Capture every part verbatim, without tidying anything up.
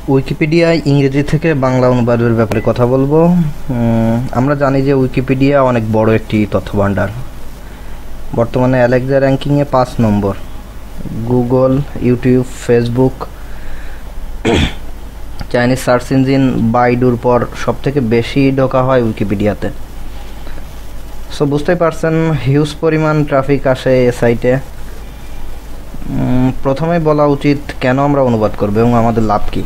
উইকিপিডিয়ায় ইংরেজি থেকে বাংলা অনুবাদের ব্যাপারে কথা বলবো। আমরা জানি যে উইকিপিডিয়া অনেক বড় একটি তথ্য ভাণ্ডার। বর্তমানে অ্যালেক্সা র্যাঙ্কিংয়ে পাঁচ নম্বর। Google, YouTube, Facebook, Chinese search engine বাইডুর পর সবথেকে বেশি ঢোকা হয় উইকিপিডিয়াতে। সো বুঝতেই পারছেন হিউজ পরিমাণ ট্রাফিক আসে এ সাইটে। প্রথমে বলা উচিত কেন আমরা অনুবাদ করব এবং আমাদের লাভ কী।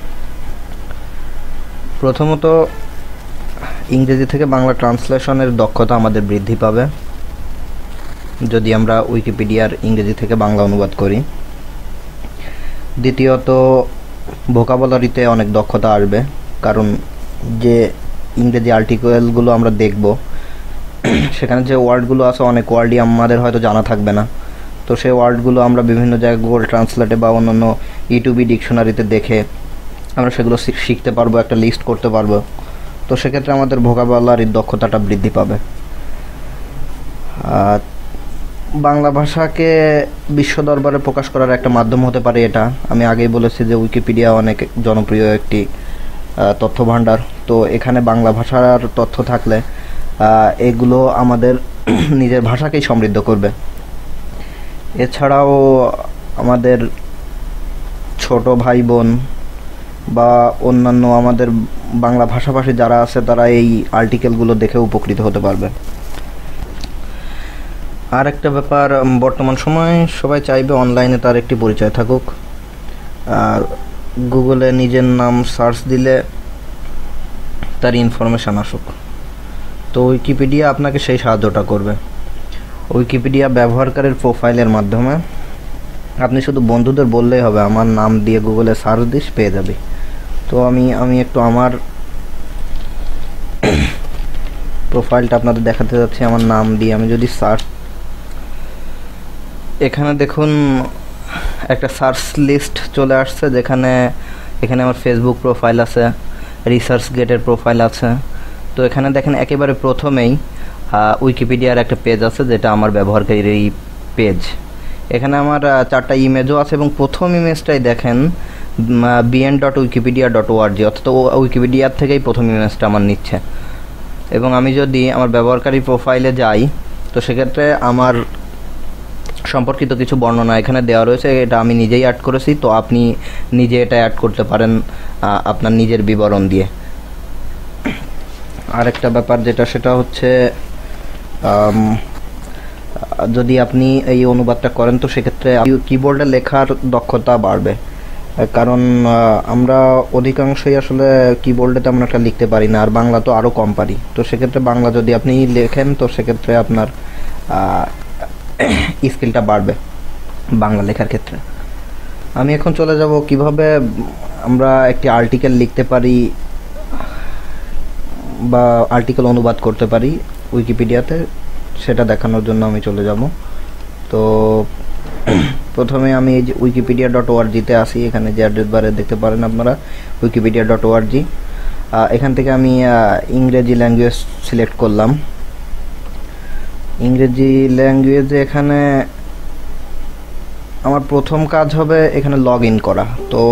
প্রথমত, ইংরেজি থেকে বাংলা ট্রান্সলেশনের দক্ষতা আমাদের বৃদ্ধি পাবে যদি আমরা উইকিপিডিয়ার ইংরেজি থেকে বাংলা অনুবাদ করি। দ্বিতীয়ত, ভোকাবুলারিতে অনেক দক্ষতা আসবে, কারণ যে ইংরেজি আর্টিকেলগুলো আমরা দেখব সেখানে যে ওয়ার্ডগুলো আছে অনেক ওয়ার্ডই আমাদের হয়তো জানা থাকবে না। তো সেই ওয়ার্ডগুলো আমরা বিভিন্ন জায়গায় গুগল ট্রান্সলেটে বা অন্যান্য ইউটিউবি ডিকশনারিতে দেখে আমরা সেগুলো শিখতে পারবো, একটা লিস্ট করতে পারবো। তো সেক্ষেত্রে আমাদের ভোকাবুলারির দক্ষতাটা বৃদ্ধি পাবে। বাংলা ভাষাকে বিশ্ব দরবারে প্রকাশ করার একটা মাধ্যম হতে পারে এটা। আমি আগেই বলেছি যে উইকিপিডিয়া অনেক জনপ্রিয় একটি তথ্য ভাণ্ডার। তো এখানে বাংলা ভাষার তথ্য থাকলে এগুলো আমাদের নিজের ভাষাকেই সমৃদ্ধ করবে। এছাড়াও আমাদের ছোট ভাই বোন বা অন্যান্য আমাদের বাংলা ভাষাভাষী যারা আছে তারা এই আর্টিকেলগুলো দেখে উপকৃত হতে পারবে। আর একটা ব্যাপার, বর্তমান সময়ে সবাই চাইবে অনলাইনে তার একটি পরিচয় থাকুক। আর গুগলে নিজের নাম সার্চ দিলে তার ইনফরমেশান আসুক। তো উইকিপিডিয়া আপনাকে সেই সাহায্যটা করবে। উইকিপিডিয়া ব্যবহারকারীর প্রোফাইলের মাধ্যমে আপনি শুধু বন্ধুদের বললেই হবে আমার নাম দিয়ে গুগলে সার্চ দিস, পেয়ে যাবে। তো আমি আমি একটু আমার প্রোফাইলটা আপনাদের দেখাতে যাচ্ছি। আমার নাম দিয়ে আমি যদি সার্চ, এখানে দেখুন একটা সার্চ লিস্ট চলে আসছে, যেখানে এখানে আমার ফেসবুক প্রোফাইল আছে, রিসার্চ গেটের প্রোফাইল আছে। তো এখানে দেখেন একেবারে প্রথমেই উইকিপিডিয়ার একটা পেজ আছে, যেটা আমার ব্যবহারকারীর এই পেজ। এখানে আমার চারটা ইমেজও আছে এবং প্রথম ইমেজটাই দেখেন BN dot Wikipedia dot ORG, অর্থাৎ উইকিপিডিয়ার থেকেই প্রথম ইমেজটা আমার নিচ্ছে। এবং আমি যদি আমার ব্যবহারকারী প্রোফাইলে যাই তো সেক্ষেত্রে আমার সম্পর্কিত কিছু বর্ণনা এখানে দেওয়া রয়েছে। এটা আমি নিজেই অ্যাড করেছি, তো আপনি নিজে এটা অ্যাড করতে পারেন আপনার নিজের বিবরণ দিয়ে। আরেকটা ব্যাপার যেটা, সেটা হচ্ছে যদি আপনি এই অনুবাদটা করেন তো সেক্ষেত্রে কিবোর্ডে লেখার দক্ষতা বাড়বে, কারণ আমরা অধিকাংশই আসলে কিবোর্ডে তেমন একটা লিখতে পারি না, আর বাংলা তো আরও কম পারি। তো সেক্ষেত্রে বাংলা যদি আপনি লেখেন তো সেক্ষেত্রে আপনার স্কিলটা বাড়বে বাংলা লেখার ক্ষেত্রে। আমি এখন চলে যাব কিভাবে আমরা একটি আর্টিকেল লিখতে পারি বা আর্টিকেল অনুবাদ করতে পারি উইকিপিডিয়াতে, সেটা দেখানোর জন্য আমি চলে যাব। তো প্রথমে আমি এই যে উইকিপিডিয়া ডট ওআরজিতে আসি। এখানে যে অ্যাড্রেস বারে দেখতে পারেন আপনারা উইকিপিডিয়া ডট ওআরজি। এখান থেকে আমি ইংরেজি ল্যাঙ্গুয়েজ সিলেক্ট করলাম। ইংরেজি ল্যাঙ্গুয়েজে এখানে আমার প্রথম কাজ হবে এখানে লগ ইন করা। তো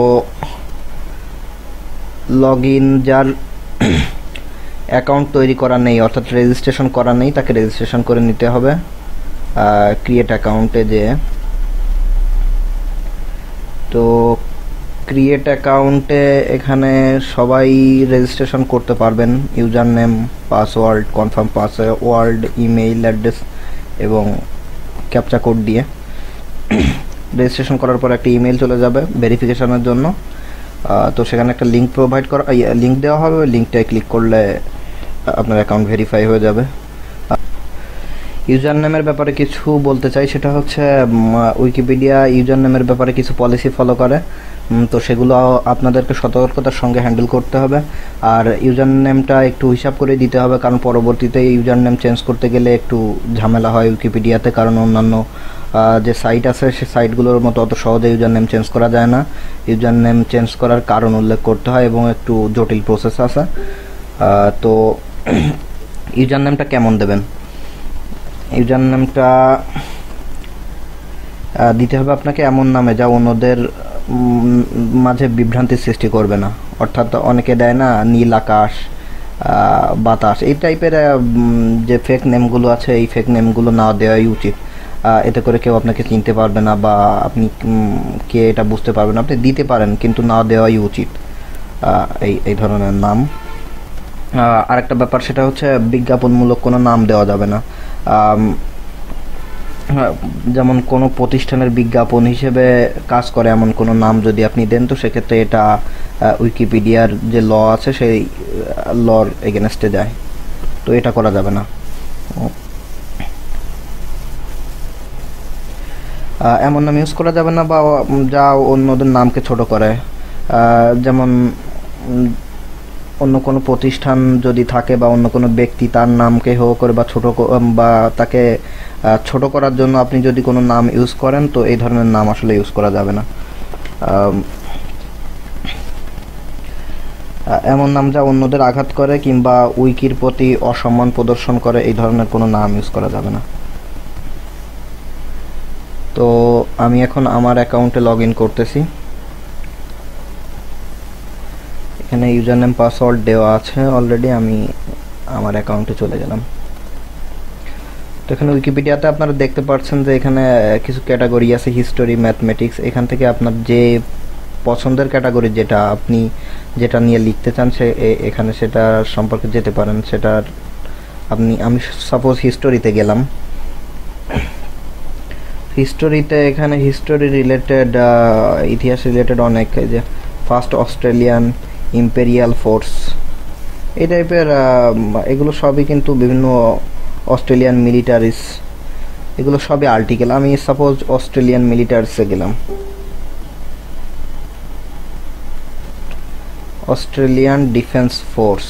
লগ ইন যার অ্যাকাউন্ট তৈরি করা নেই, অর্থাৎ রেজিস্ট্রেশন করা নেই, তাকে রেজিস্ট্রেশন করে নিতে হবে। ক্রিয়েট অ্যাকাউন্টে যে, তো ক্রিয়েট অ্যাকাউন্টে এখানে সবাই রেজিস্ট্রেশন করতে পারবেন user name, password, confirm password, email address এবং ক্যাপচা কোড দিয়ে রেজিস্ট্রেশন করার পর একটা ইমেল চলে যাবে ভেরিফিকেশনের জন্য। তো সেখানে একটা লিঙ্ক প্রোভাইড করা লিঙ্ক দেওয়া হবে, লিঙ্কটায় ক্লিক করলে আপনার অ্যাকাউন্ট ভেরিফাই হয়ে যাবে। ইউজার নেমের ব্যাপারে কিছু বলতে চাই, সেটা হচ্ছে উইকিপিডিয়া ইউজার নেমের ব্যাপারে কিছু পলিসি ফলো করে। তো সেগুলো আপনাদেরকে সতর্কতার সঙ্গে হ্যান্ডেল করতে হবে। আর ইউজার নেমটা একটু হিসাব করে দিতে হবে, কারণ পরবর্তীতে ইউজার নেম চেঞ্জ করতে গেলে একটু ঝামেলা হয় উইকিপিডিয়াতে, কারণ অন্যান্য যে সাইট আছে সে সাইটগুলোর মতো অত সহজে ইউজার নেম চেঞ্জ করা যায় না। ইউজার নেম চেঞ্জ করার কারণ উল্লেখ করতে হয় এবং একটু জটিল প্রসেস আছে। তো ইউজার নেমটা কেমন দেবেন? ইউজার নেমটা দিতে হবে আপনাকে এমন নামে যা অন্যদের মাঝে বিভ্রান্তির সৃষ্টি করবে না। অর্থাৎ অনেকে দেয় না নীল আকাশ, বাতাস, এই টাইপের যে ফেক নেমগুলো আছে, এই ফেক নেমগুলো না দেওয়াই উচিত। এতে করে কেউ আপনাকে চিনতে পারবে না বা আপনি কে এটা বুঝতে পারবেন। আপনি দিতে পারেন কিন্তু না দেওয়াই উচিত এই এই ধরনের নাম। আরেকটা ব্যাপার সেটা হচ্ছে বিজ্ঞাপনমূলক কোনো নাম দেওয়া যাবে না। যেমন কোনো প্রতিষ্ঠানের বিজ্ঞাপন হিসেবে কাজ করে এমন কোনো নাম যদি আপনি দেন, তো সেক্ষেত্রে এটা উইকিপিডিয়ার যে ল আছে সেই লর এগেনস্টে যায়, তো এটা করা যাবে না। এমন নাম ইউজ করা যাবে না বা যা অন্যদের নামকে ছোট করে। যেমন অন্য কোনো প্রতিষ্ঠান যদি থাকে বা অন্য কোনো ব্যক্তি তার নামকে হো করে বা ছোট বা তাকে ছোট করার জন্য আপনি যদি কোনো নাম ইউজ করেন, তো এই ধরনের নাম আসলে ইউজ করা যাবে না। এমন নাম যা অন্যদের আঘাত করে কিংবা উইকির প্রতি অসম্মান প্রদর্শন করে, এই ধরনের কোনো নাম ইউজ করা যাবে না। তো আমি এখন আমার অ্যাকাউন্টে লগ ইন করতেছি। এখানে ইউজার নেম পাসওয়ার্ড দেওয়া আছে অলরেডি, আমি আমার অ্যাকাউন্টে চলে গেলাম। তো এখানে উইকিপিডিয়াতে আপনারা দেখতে পাচ্ছেন যে এখানে কিছু ক্যাটাগরি আছে, হিস্টোরি, ম্যাথমেটিক্স। এখান থেকে আপনার যে পছন্দের ক্যাটাগরি, যেটা আপনি যেটা নিয়ে লিখতে চান, সে এখানে সেটা সম্পর্কে যেতে পারেন। সেটার আপনি আমি সাপোজ হিস্টোরিতে গেলাম। হিস্টোরিতে এখানে হিস্টোরি রিলেটেড, ইতিহাস রিলেটেড অনেক, যে ফার্স্ট অস্ট্রেলিয়ান ইম্পেরিয়াল ফোর্স, এই টাইপের এগুলো সবই কিন্তু বিভিন্ন অস্ট্রেলিয়ান মিলিটারিস, এগুলো সবই আর্টিকেল। আমি সাপোজ অস্ট্রেলিয়ান মিলিটারিসে গেলাম, অস্ট্রেলিয়ান ডিফেন্স ফোর্স।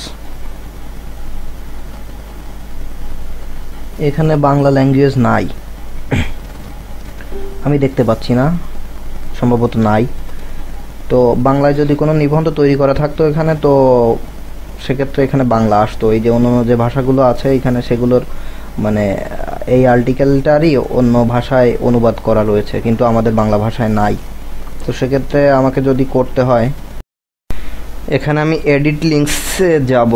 এখানে বাংলা ল্যাঙ্গুয়েজ নাই, আমি দেখতে পাচ্ছি না, সম্ভবত নাই। তো বাংলায় যদি কোনো নিবন্ধ তৈরি করা থাকতো এখানে, তো সেক্ষেত্রে এখানে বাংলা আসতো। এই যে অন্য যে ভাষাগুলো আছে এখানে, সেগুলোর মানে এই আর্টিকেলটারই অন্য ভাষায় অনুবাদ করা রয়েছে, কিন্তু আমাদের বাংলা ভাষায় নাই। তো সেক্ষেত্রে আমাকে যদি করতে হয়, এখানে আমি এডিট লিঙ্কসে যাব।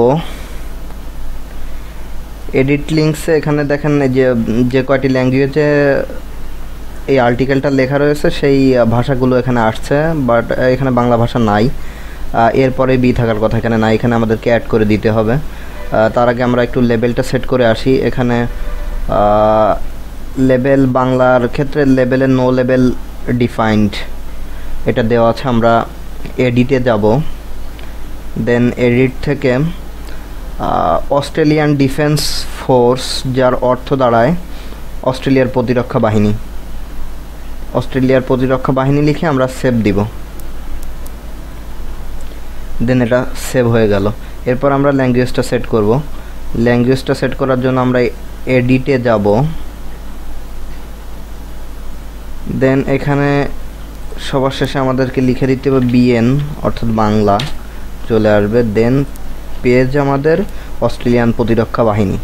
এডিট লিঙ্কসে এখানে দেখেন যে যে কয়টি ল্যাঙ্গুয়েজে এই আর্টিকেলটা লেখা রয়েছে সেই ভাষাগুলো এখানে আসছে, বাট এখানে বাংলা ভাষা নাই। এরপরে বি থাকার কথা এখানে নাই, এখানে আমাদেরকে অ্যাড করে দিতে হবে। তার আগে আমরা একটু লেভেলটা সেট করে আসি। এখানে লেভেল বাংলার ক্ষেত্রে লেভেলের নো লেভেল ডিফাইন্ড এটা দেওয়া আছে। আমরা এডিটে যাব, দেন এডিট থেকে অস্ট্রেলিয়ান ডিফেন্স ফোর্স, যার অর্থ দাঁড়ায় অস্ট্রেলিয়ার প্রতিরক্ষা বাহিনী, অস্ট্রেলিয়ার প্রতিরক্ষা বাহিনী লিখে আমরা সেভ দিব। দেন এটা সেভ হয়ে গেল। এরপর আমরা ল্যাঙ্গুয়েজটা সেট করব। ল্যাঙ্গুয়েজটা সেট করার জন্য আমরা এডিটে যাব, দেন এখানে সবার শেষে আমাদেরকে লিখে দিতে হবে বিএন, অর্থাৎ বাংলা চলে আসবে। দেন পেজ আমাদের অস্ট্রেলিয়ান প্রতিরক্ষা বাহিনী।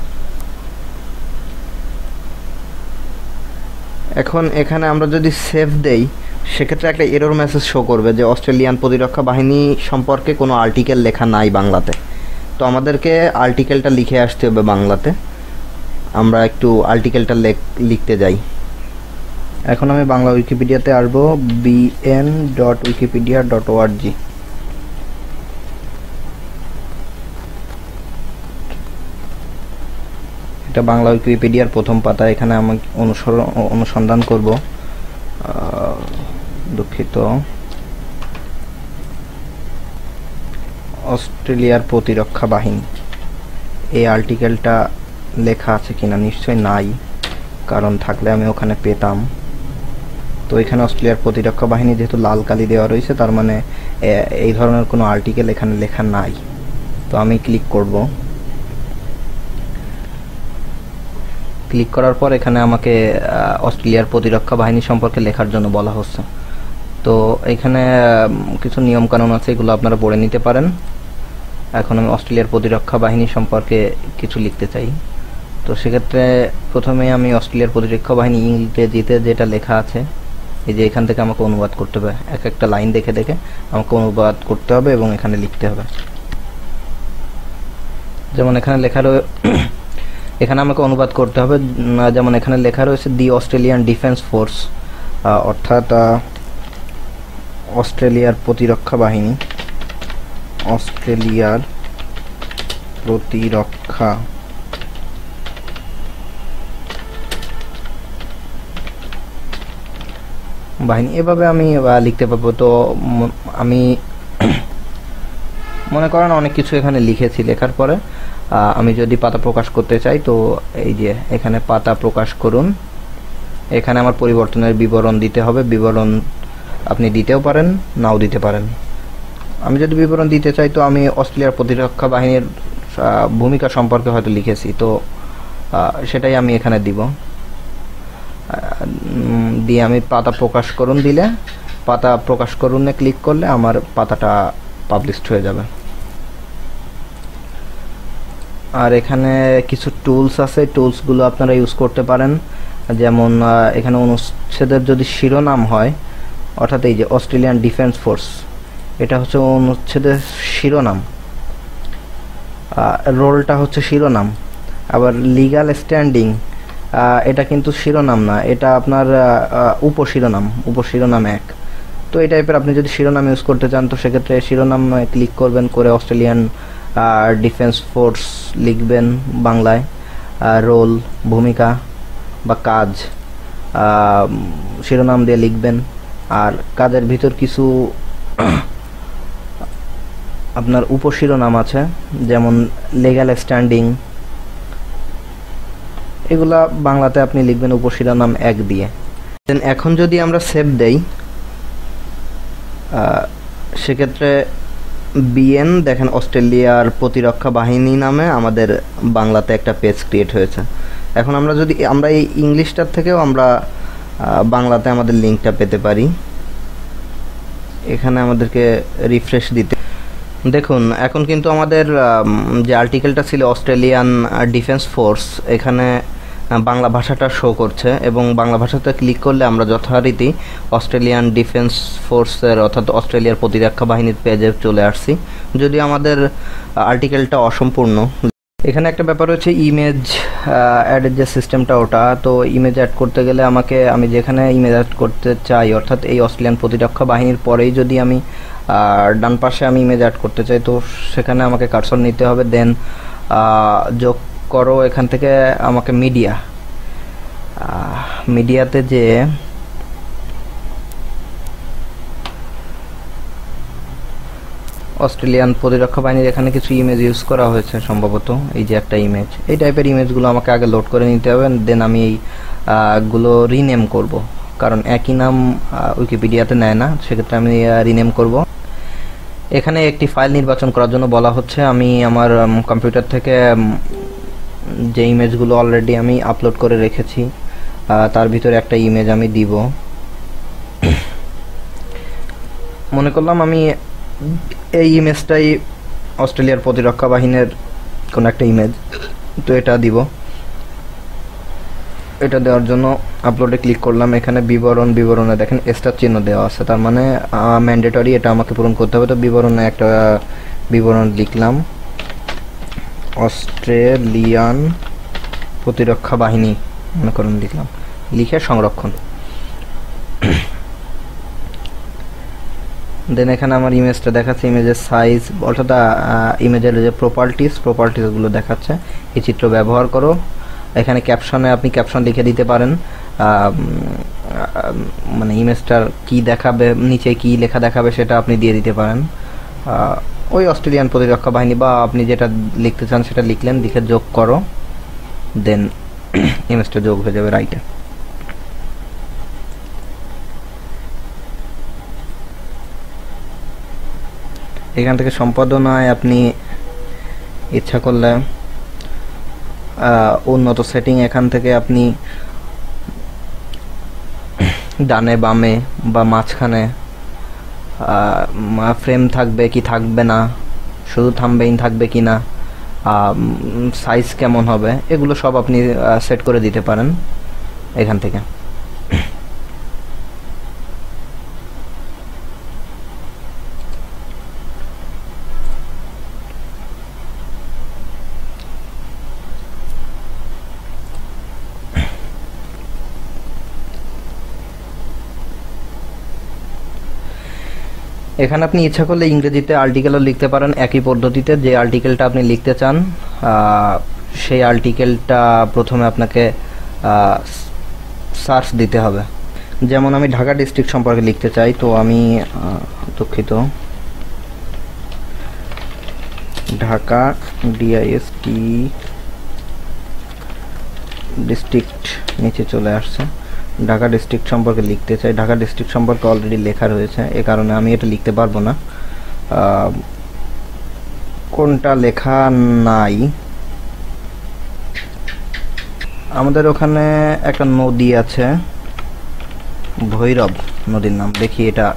এখন এখানে আমরা যদি সেভ দেই, সেক্ষেত্রে একটা এরর মেসেজ শো করবে যে অস্ট্রেলিয়ান প্রতিরক্ষা বাহিনী সম্পর্কে কোনো আর্টিকেল লেখা নাই বাংলাতে। তো আমাদেরকে আর্টিকেলটা লিখে আসতে হবে বাংলাতে। আমরা একটু আর্টিকেলটা লিখতে যাই। এখন আমি বাংলা উইকিপিডিয়াতে আসবো, BN dot Wikipedia dot ORG. এটা বাংলা উইকিপিডিয়ার প্রথম পাতা। এখানে আমি অনুসরণ অনুসন্ধান করব, দুঃখিত, অস্ট্রেলিয়ার প্রতিরক্ষা বাহিনী এই আর্টিকেলটা লেখা আছে কিনা। নিশ্চয়ই নাই, কারণ থাকলে আমি ওখানে পেতাম। তো এখানে অস্ট্রেলিয়ার প্রতিরক্ষা বাহিনী যেহেতু লাল কালি দেওয়া রয়েছে, তার মানে এই ধরনের কোনো আর্টিকেল এখানে লেখা নাই। তো আমি ক্লিক করব। ক্লিক করার পর এখানে আমাকে অস্ট্রেলিয়ার প্রতিরক্ষা বাহিনী সম্পর্কে লেখার জন্য বলা হচ্ছে। তো এখানে কিছু নিয়মকানুন আছে, এগুলো আপনারা পড়ে নিতে পারেন। এখন আমি অস্ট্রেলিয়ার প্রতিরক্ষা বাহিনী সম্পর্কে কিছু লিখতে চাই। তো সেক্ষেত্রে প্রথমে আমি অস্ট্রেলিয়ার প্রতিরক্ষা বাহিনী ইংরেজিতে যেটা লেখা আছে এই যে এখান থেকে আমাকে অনুবাদ করতে হবে, এক একটা লাইন দেখে দেখে আমাকে অনুবাদ করতে হবে এবং এখানে লিখতে হবে। যেমন এখানে লেখা রয়ে এখানে আমাকে অনুবাদ করতে হবে, যেমন এখানে লেখা রয়েছে দি অস্ট্রেলিয়ান ডিফেন্স ফোর্স, অর্থাৎ অস্ট্রেলিয়ার প্রতিরক্ষা বাহিনী, অস্ট্রেলিয়ার প্রতিরক্ষা বাহিনী, এভাবে আমি লিখতে পারবো। তো আমি মনে করেন অনেক কিছু এখানে লিখেছি, লেখার পরে আমি যদি পাতা প্রকাশ করতে চাই, তো এই যে এখানে পাতা প্রকাশ করুন, এখানে আমার পরিবর্তনের বিবরণ দিতে হবে। বিবরণ আপনি দিতেও পারেন, নাও দিতে পারেন। আমি যদি বিবরণ দিতে চাই, তো আমি অস্ট্রেলিয়ার প্রতিরক্ষা বাহিনীর ভূমিকা সম্পর্কে হয়তো লিখেছি, তো সেটাই আমি এখানে দিব। দিয়ে আমি পাতা প্রকাশ করুন দিলে, পাতা প্রকাশ করুনে ক্লিক করলে আমার পাতাটা পাবলিশড হয়ে যাবে। আর এখানে কিছু টুলস আছে, টুলসগুলো আপনারা ইউজ করতে পারেন। যেমন এখানে অনুচ্ছেদের যদি শিরোনাম হয়, অর্থাৎ এই যে অস্ট্রেলিয়ান ডিফেন্স ফোর্স, এটা হচ্ছে অনুচ্ছেদের শিরোনাম, রোলটা হচ্ছে শিরোনাম। আবার লিগ্যাল স্ট্যান্ডিং, এটা কিন্তু শিরোনাম না, এটা আপনার উপশিরোনাম, উপশিরোনাম এক। তো এই টাইপের আপনি যদি শিরোনাম ইউজ করতে চান, তো সেক্ষেত্রে শিরোনাম ক্লিক করবেন, করে অস্ট্রেলিয়ান ডিফেন্স ফোর্স লিখবেন বাংলায়, রোল ভূমিকা বা কাজ শিরোনাম দিয়ে লিখবেন। আর কাজের ভিতর কিছু আপনার উপশিরোনাম আছে, যেমন লিগ্যাল স্ট্যান্ডিং, এগুলা বাংলাতে আপনি লিখবেন উপশিরোনাম এক দিয়ে। দেন এখন যদি আমরা সেভ দেই, সেক্ষেত্রে বিএন দেখেন অস্ট্রেলিয়ার প্রতিরক্ষা বাহিনী নামে আমাদের বাংলাতে একটা পেজ ক্রিয়েট হয়েছে। এখন আমরা যদি আমরা এই ইংলিশটার থেকেও আমরা বাংলাতে আমাদের লিঙ্কটা পেতে পারি। এখানে আমাদেরকে রিফ্রেশ দিতে দেখুন, এখন কিন্তু আমাদের যে আর্টিকেলটা ছিল অস্ট্রেলিয়ান ডিফেন্স ফোর্স, এখানে বাংলা ভাষাটা শো করছে, এবং বাংলা ভাষাতে ক্লিক করলে আমরা যথারীতি অস্ট্রেলিয়ান ডিফেন্স ফোর্সের অর্থাৎ অস্ট্রেলিয়ার প্রতিরক্ষা বাহিনীর পেজে চলে আসছি, যদি আমাদের আর্টিকেলটা অসম্পূর্ণ। এখানে একটা ব্যাপার হচ্ছে ইমেজ অ্যাডের যে সিস্টেমটা, ওটা তো ইমেজ অ্যাড করতে গেলে আমাকে, আমি যেখানে ইমেজ অ্যাড করতে চাই, অর্থাৎ এই অস্ট্রেলিয়ান প্রতিরক্ষা বাহিনীর পরেই যদি আমি ডান পাশে আমি ইমেজ অ্যাড করতে চাই, তো সেখানে আমাকে কার্সর নিতে হবে, দেন যোগ করো, এখান থেকে আমাকে মিডিয়া, মিডিয়াতে যে অস্ট্রেলিয়ান প্রতিরক্ষা বাহিনীর এখানে কিছু ইমেজ ইউজ করা হয়েছে সম্ভবত, এই যে একটা ইমেজ, এই টাইপের ইমেজগুলো আমাকে আগে লোড করে নিতে হবে, দেন আমি এইগুলো রিনেম করব, কারণ একই নাম উইকিপিডিয়াতে নেয় না, সেক্ষেত্রে আমি রিনেম করব। এখানে একটি ফাইল নির্বাচন করার জন্য বলা হচ্ছে। আমি আমার কম্পিউটার থেকে যে ইমেজগুলো অলরেডি আমি আপলোড করে রেখেছি, তার ভিতরে একটা ইমেজ আমি দিব। মনে করলাম আমি এই ইমেজটাই অস্ট্রেলিয়ার প্রতিরক্ষা বাহিনীর কোনো একটা ইমেজ, তো এটা দিব। এটা দেওয়ার জন্য আপলোডে ক্লিক করলাম, এখানে বিবরণ, বিবরণে দেখেন স্টার চিহ্ন দেওয়া আছে, তার মানে ম্যান্ডেটরি, এটা আমাকে পূরণ করতে হবে। তো বিবরণে একটা বিবরণ লিখলাম, অস্ট্রেলিয়ান প্রতিরক্ষা বাহিনী মনে করুন লিখলাম, লিখে সংরক্ষণ। দেন এখানে আমার ইমেজটা দেখাচ্ছে, ইমেজের সাইজ, অর্থাৎ ইমেজের যে প্রপার্টিস, প্রপার্টিসগুলো দেখাচ্ছে। এই চিত্র ব্যবহার করো, এখানে ক্যাপশনে আপনি ক্যাপশন লিখে দিতে পারেন, মানে ইমেজটার কি দেখাবে, নিচে কি লেখা দেখাবে সেটা আপনি দিয়ে দিতে পারেন। ওই অস্ট্রেলিয়ান প্রতিরক্ষা বাহিনী বা আপনি যেটা লিখতে চান সেটা লিখলেন, লিখে যোগ করো, দেন ইমেজটা যোগ হয়ে যাবে রাইটে। এখান থেকে সম্পাদনায় আপনি ইচ্ছা করলে উন্নত সেটিং, এখান থেকে আপনি ডানে বামে বা মাঝখানে ফ্রেম থাকবে কি থাকবে না, শুধু থাম্বনেইল থাকবে কি না, সাইজ কেমন হবে, এগুলো সব আপনি সেট করে দিতে পারেন এখান থেকে। এখানে আপনি ইচ্ছা করলে ইংরেজিতে আর্টিকেলও লিখতে পারেন একই পদ্ধতিতে। যে আর্টিকেলটা আপনি লিখতে চান সেই আর্টিকেলটা প্রথমে আপনাকে সার্চ দিতে হবে। যেমন আমি ঢাকা ডিস্ট্রিক্ট সম্পর্কে লিখতে চাই, তো আমি দুঃখিত ঢাকা ডিআইএসটি ডিস্ট্রিক্ট নিচে চলে আসছে, ঢাকা ডিস্ট্রিক্ট সম্পর্কে লিখতে চাই। ঢাকা ডিস্ট্রিক্ট সম্পর্কে অলরেডি লেখা রয়েছে, এ কারণে আমি এটা লিখতে পারবো না। কোনটা লেখা নাই, আমাদের ওখানে একটা নদী আছে ভৈরব নদীর নাম, দেখি এটা,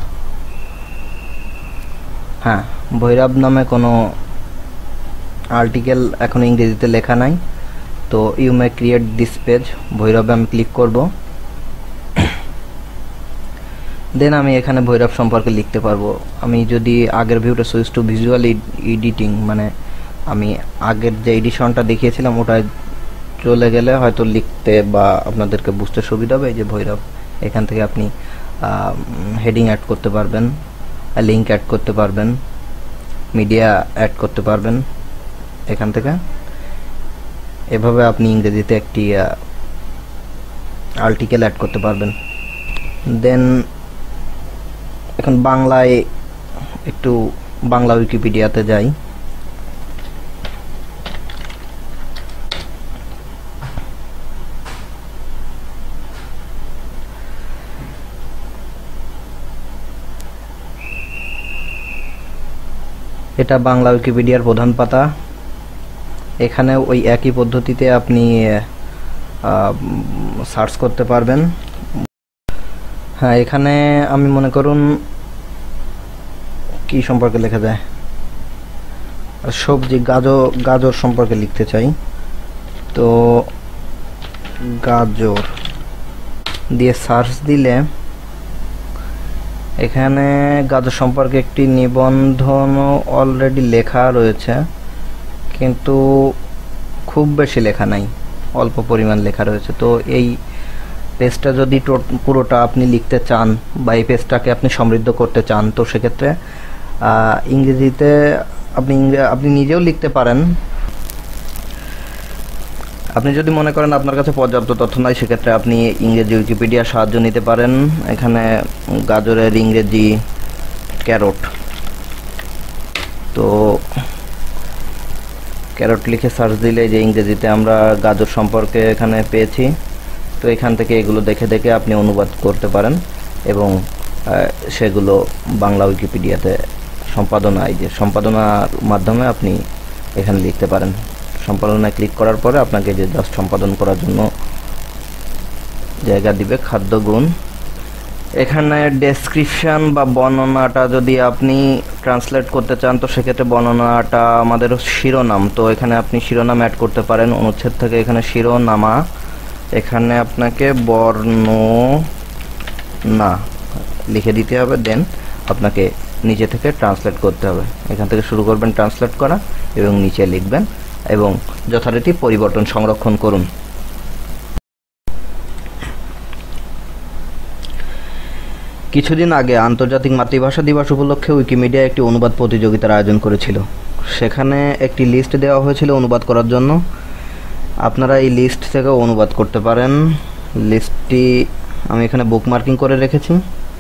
হ্যাঁ ভৈরব নামে কোনো আর্টিকেল এখন ইংরেজিতে লেখা নাই। তো you may create this page, ভৈরবে আমি ক্লিক করব। দেন আমি এখানে ভৈরব সম্পর্কে লিখতে পারবো। আমি যদি আগের ভিউটা সুইচ টু ভিজুয়াল এডিটিং, মানে আমি আগের যে এডিশনটা দেখিয়েছিলাম ওটায় চলে গেলে হয়তো লিখতে বা আপনাদেরকে বুঝতে সুবিধা হবে। এই যে ভৈরব, এখান থেকে আপনি হেডিং অ্যাড করতে পারবেন, লিঙ্ক অ্যাড করতে পারবেন, মিডিয়া অ্যাড করতে পারবেন এখান থেকে। এভাবে আপনি ইংরেজিতে একটি আর্টিকেল অ্যাড করতে পারবেন। দেন এখন বাংলায় একটু বাংলা উইকিপিডিয়াতে যাই। এটা বাংলা উইকিপিডিয়ার প্রধান পাতা। এখানে ওই একই পদ্ধতিতে আপনি সার্চ করতে পারবেন। হ্যাঁ, এখানে আমি মনে করুন কি সম্পর্কে লেখা যায়, সবজি, গাজর গাজর সম্পর্কে লিখতে চাই। তো গাজর দিয়ে সার্চ দিলে এখানে গাজর সম্পর্কে একটি নিবন্ধন অলরেডি লেখা রয়েছে, কিন্তু খুব বেশি লেখা নাই, অল্প পরিমাণ লেখা রয়েছে। তো এই পেজটা যদি পুরোটা আপনি লিখতে চান বা এই পেজটাকে আপনি সমৃদ্ধ করতে চান, তো সেক্ষেত্রে ইংরেজিতে আপনি আপনি নিজেও লিখতে পারেন। আপনি যদি মনে করেন আপনার কাছে পর্যাপ্ত তথ্য নাই, সেক্ষেত্রে আপনি ইংরেজি উইকিপিডিয়ার সাহায্য নিতে পারেন। এখানে গাজরের ইংরেজি ক্যারট, তো ক্যারট লিখে সার্চ দিলে যে ইংরেজিতে আমরা গাজর সম্পর্কে এখানে পেয়েছি। তো এখান থেকে এগুলো দেখে দেখে আপনি অনুবাদ করতে পারেন এবং সেগুলো বাংলা উইকিপিডিয়াতে সম্পাদনা, এই যে সম্পাদনার মাধ্যমে আপনি এখানে লিখতে পারেন। সম্পাদনায় ক্লিক করার পরে আপনাকে যে জাস্ট সম্পাদন করার জন্য জায়গা দিবে, খাদ্য গুণ। এখানে ডেসক্রিপশন বা বর্ণনাটা যদি আপনি ট্রান্সলেট করতে চান, তো সেক্ষেত্রে বর্ণনাটা আমাদের শিরোনাম, তো এখানে আপনি শিরোনাম অ্যাড করতে পারেন। অনুচ্ছেদ থেকে এখানে শিরোনামা, এখানে আপনাকে বর্ণনা লিখে দিতে হবে। দেন আপনাকে নিচে থেকে ট্রান্সলেট করতে হবে। এখান থেকে শুরু করবেন ট্রান্সলেট করা এবং নিচে লিখবেন এবং যথারীতি পরিবর্তন সংরক্ষণ করুন। কিছুদিন আগে আন্তর্জাতিক মাতৃভাষা দিবস উপলক্ষে উইকিমিডিয়া একটি অনুবাদ প্রতিযোগিতার আয়োজন করেছিল। সেখানে একটি লিস্ট দেওয়া হয়েছিল অনুবাদ করার জন্য। আপনারা এই লিস্ট থেকে অনুবাদ করতে পারেন। লিস্টটি আমি এখানে বুকমার্কিং করে রেখেছি।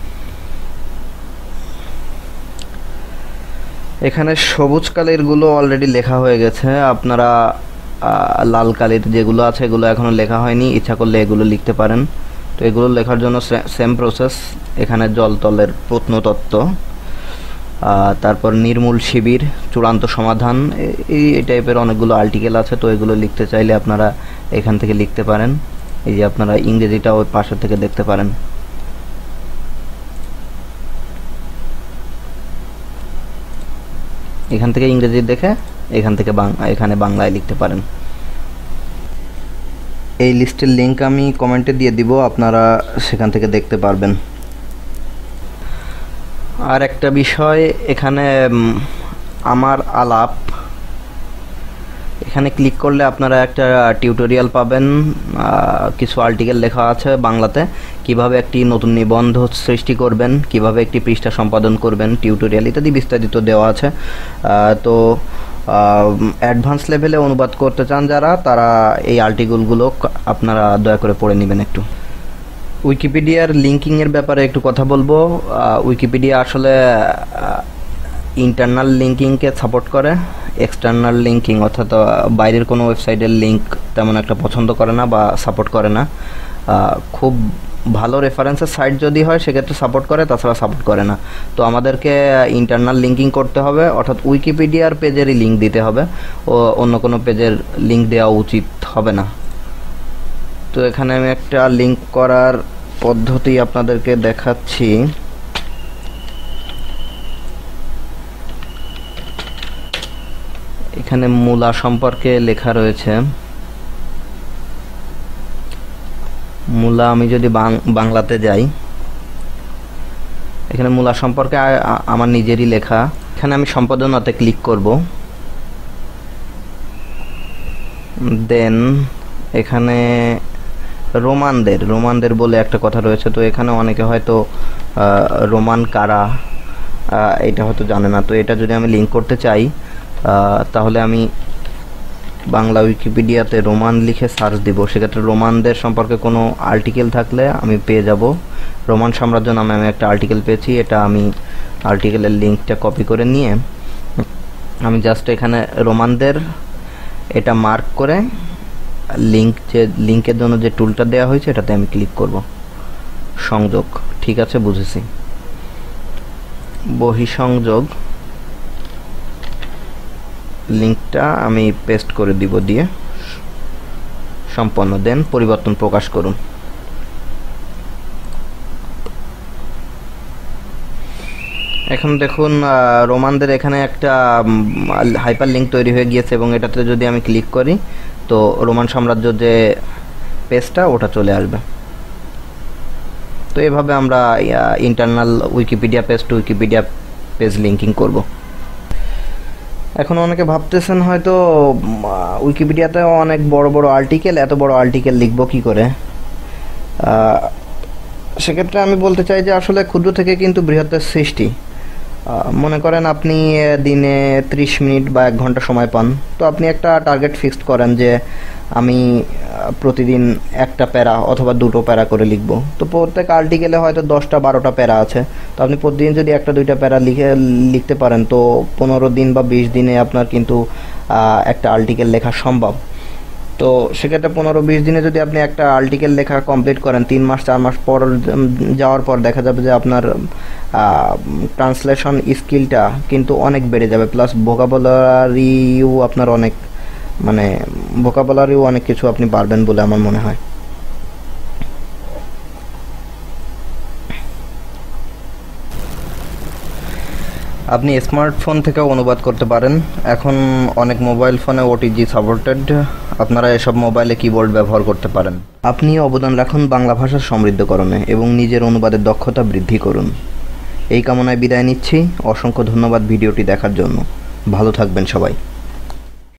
এখানে সবুজ কালিরগুলো অলরেডি লেখা হয়ে গেছে, আপনারা লাল কালির যেগুলো আছে এগুলো এখনও লেখা হয়নি, ইচ্ছা করলে এগুলো লিখতে পারেন। তো এগুলো লেখার জন্য সেম প্রসেস। এখানে জলতলের প্রত্নতত্ত্ব, তারপর নির্মূল শিবির, চূড়ান্ত সমাধান, এই টাইপের অনেকগুলো আর্টিকেল আছে। তো এগুলো লিখতে চাইলে আপনারা এখান থেকে লিখতে পারেন। এই যে আপনারা ইংরেজিটা ওই পাশে থেকে দেখতে পারেন। এখান থেকে ইংরেজি দেখে এখান থেকে এখানে বাংলায় লিখতে পারেন। এই লিস্টের লিঙ্ক আমি কমেন্টে দিয়ে দিব, আপনারা সেখান থেকে দেখতে পারবেন। আর একটা বিষয়, এখানে আমার আলাপ, এখানে ক্লিক করলে আপনারা একটা টিউটোরিয়াল পাবেন। কিছু আর্টিকেল লেখা আছে বাংলাতে, কিভাবে একটি নতুন নিবন্ধ সৃষ্টি করবেন, কিভাবে একটি পৃষ্ঠা সম্পাদন করবেন, টিউটোরিয়াল ইত্যাদি বিস্তারিত দেওয়া আছে। তো অ্যাডভান্স লেভেলে অনুবাদ করতে চান যারা, তারা এই আর্টিকেলগুলো আপনারা দয়া করে পড়ে নেবেন একটু। উইকিপিডিয়ার লিঙ্কিংয়ের ব্যাপারে একটু কথা বলবো। উইকিপিডিয়া আসলে ইন্টারনাল লিঙ্কিংকে সাপোর্ট করে, এক্সটার্নাল লিঙ্কিং অর্থাৎ বাইরের কোনো ওয়েবসাইটের লিঙ্ক তেমন একটা পছন্দ করে না বা সাপোর্ট করে না। খুব ভালো রেফারেন্সের সাইট যদি হয় সেক্ষেত্রে সাপোর্ট করে, তাছাড়া সাপোর্ট করে না। তো আমাদেরকে ইন্টারনাল লিঙ্কিং করতে হবে, অর্থাৎ উইকিপিডিয়ার পেজেরই লিঙ্ক দিতে হবে, ও অন্য কোনো পেজের লিঙ্ক দেওয়া উচিত হবে না। তো এখানে আমি একটা লিঙ্ক করার পদ্ধতি আপনাদেরকে দেখাচ্ছি। এখানে মূলা সম্পর্কে লেখা রয়েছে। মূলা আমি যদি বাংলাতে যাই, এখানে মূলা সম্পর্কে আমার নিজেরই লেখা। এখানে আমি সম্পাদনাতে ক্লিক করব, দেন এখানে রোমানদের রোমানদের বলে একটা কথা রয়েছে। তো এখানে অনেকে হয়তো রোমান কারা এটা হয়তো জানে না। তো এটা যদি আমি লিঙ্ক করতে চাই তাহলে আমি বাংলা উইকিপিডিয়াতে রোমান লিখে সার্চ দিব, সেক্ষেত্রে রোমানদের সম্পর্কে কোনো আর্টিকেল থাকলে আমি পেয়ে যাব। রোমান সাম্রাজ্য নামে আমি একটা আর্টিকেল পেয়েছি, এটা আমি আর্টিকেলের লিঙ্কটা কপি করে নিয়ে আমি জাস্ট এখানে রোমানদের এটা মার্ক করে লিঙ্ক, যে লিঙ্কের জন্য যে টুলটা দেওয়া হয়েছে এটাতে আমি ক্লিক করব। সংযোগ, ঠিক আছে, বুঝেছি। বহিঃসংযোগ লিঙ্কটা আমি পেস্ট করে দিব, দিয়ে সম্পন্ন, দেন পরিবর্তন প্রকাশ করুন। এখন দেখুন রোমানদের এখানে একটা হাইপার লিঙ্ক তৈরি হয়ে গিয়েছে এবং এটাতে যদি আমি ক্লিক করি তো রোমান সাম্রাজ্য যে পেজটা ওটা চলে আসবে। তো এভাবে আমরা internal Wikipedia page to Wikipedia page linking করব। এখন অনেকে ভাবতেছেন হয়তো উইকিপিডিয়াতে অনেক বড় বড় আর্টিকেল, এত বড় আর্টিকেল লিখব কি করে। সেক্ষেত্রে আমি বলতে চাই যে আসলে ক্ষুদ্র থেকে কিন্তু বৃহত্তর সৃষ্টি। মনে করেন আপনি দিনে ত্রিশ মিনিট বা এক ঘন্টা সময় পান, তো আপনি একটা টার্গেট ফিক্সড করেন যে আমি প্রতিদিন একটা প্যারা অথবা দুটো প্যারা করে লিখব। তো প্রত্যেক আর্টিকেলে হয়তো দশটা বারোটা প্যারা আছে, তো আপনি প্রতিদিন যদি একটা দুইটা প্যারা লিখে লিখতে পারেন তো পনেরো দিন বা বিশ দিনে আপনার কিন্তু একটা আর্টিকেল লেখা সম্ভব। তো সেক্ষেত্রে পনেরো বিশ দিনে যদি আপনি একটা আর্টিকেল লেখা কমপ্লিট করেন, তিন মাস চার মাস পর যাওয়ার পর দেখা যাবে যে আপনার ট্রান্সলেশন স্কিলটা কিন্তু অনেক বেড়ে যাবে, প্লাস ভোকাবুলারিও আপনার অনেক মানে ভোকাবুলারিও অনেক কিছু আপনি পারবেন বলে আমার মনে হয়। আপনি স্মার্টফোন থেকেও অনুবাদ করতে পারেন। এখন অনেক মোবাইল ফোনে ওটিজি সাপোর্টেড, আপনারা এসব মোবাইলে কিবোর্ড ব্যবহার করতে পারেন। আপনিও অবদান রাখুন বাংলা ভাষার সমৃদ্ধকরণে এবং নিজের অনুবাদের দক্ষতা বৃদ্ধি করুন। এই কামনায় বিদায় নিচ্ছি। অসংখ্য ধন্যবাদ ভিডিওটি দেখার জন্য। ভালো থাকবেন সবাই।